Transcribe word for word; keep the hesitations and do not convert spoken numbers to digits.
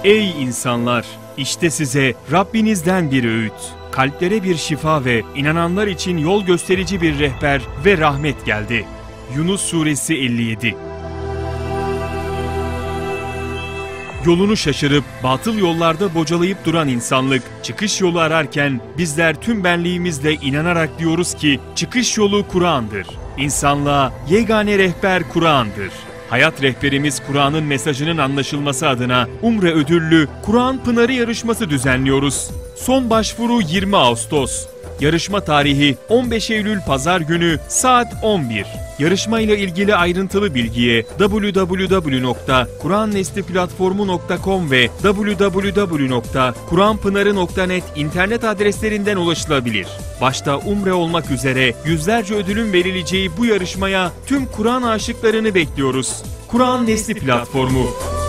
Ey insanlar! İşte size Rabbinizden bir öğüt. Kalplere bir şifa ve inananlar için yol gösterici bir rehber ve rahmet geldi. Yunus Suresi elli yedi. Yolunu şaşırıp batıl yollarda bocalayıp duran insanlık çıkış yolu ararken bizler tüm benliğimizle inanarak diyoruz ki çıkış yolu Kur'an'dır. İnsanlığa yegane rehber Kur'an'dır. Hayat rehberimiz Kur'an'ın mesajının anlaşılması adına Umre ödüllü Kur'an Pınarı yarışması düzenliyoruz. Son başvuru yirmi Ağustos. Yarışma tarihi on beş Eylül Pazar günü saat on bir. Yarışma ile ilgili ayrıntılı bilgiye double-u double-u double-u nokta kuran nesli platformu nokta com ve double-u double-u double-u nokta kuranpınarı nokta net internet adreslerinden ulaşılabilir. Başta Umre olmak üzere yüzlerce ödülün verileceği bu yarışmaya tüm Kur'an aşıklarını bekliyoruz. Kur'an Nesli Platformu.